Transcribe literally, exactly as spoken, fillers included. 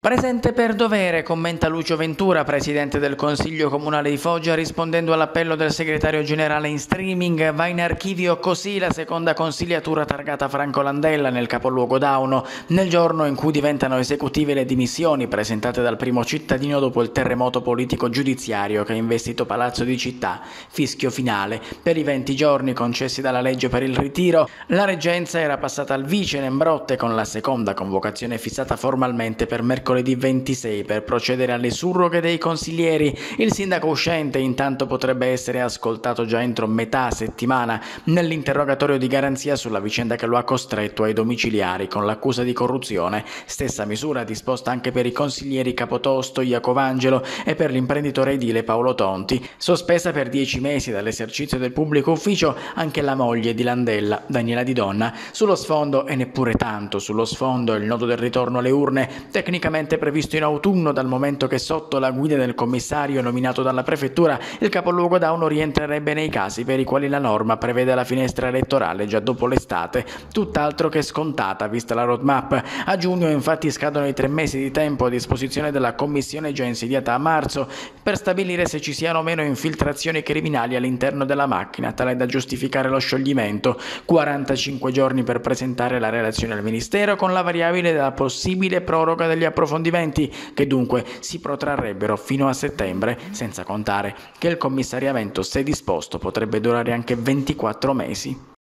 Presente per dovere, commenta Lucio Ventura, presidente del Consiglio Comunale di Foggia, rispondendo all'appello del segretario generale in streaming. Va in archivio così la seconda consigliatura targata Franco Landella nel capoluogo Dauno, nel giorno in cui diventano esecutive le dimissioni presentate dal primo cittadino dopo il terremoto politico giudiziario che ha investito Palazzo di Città. Fischio finale. Per i venti giorni concessi dalla legge per il ritiro, la reggenza era passata al vice Nembrotte con la seconda convocazione fissata formalmente per mercoledì ventisei per procedere alle surroghe dei consiglieri. Il sindaco uscente intanto potrebbe essere ascoltato già entro metà settimana nell'interrogatorio di garanzia sulla vicenda che lo ha costretto ai domiciliari con l'accusa di corruzione. Stessa misura disposta anche per i consiglieri Capotosto, Iacovangelo e per l'imprenditore edile Paolo Tonti. Sospesa per dieci mesi dall'esercizio del pubblico ufficio anche la moglie di Landella, Daniela Di Donna. Sullo sfondo, e neppure tanto sullo sfondo, il nodo del ritorno alle urne, tecnicamente previsto in autunno, dal momento che sotto la guida del commissario nominato dalla prefettura il capoluogo Dauno rientrerebbe nei casi per i quali la norma prevede la finestra elettorale già dopo l'estate, tutt'altro che scontata vista la roadmap. A giugno infatti scadono i tre mesi di tempo a disposizione della commissione già insediata a marzo per stabilire se ci siano o meno infiltrazioni criminali all'interno della macchina tale da giustificare lo scioglimento, quarantacinque giorni per presentare la relazione al Ministero con la variabile della possibile proroga degli approfondimenti che dunque si protrarrebbero fino a settembre, senza contare che il commissariamento, se disposto, potrebbe durare anche ventiquattro mesi.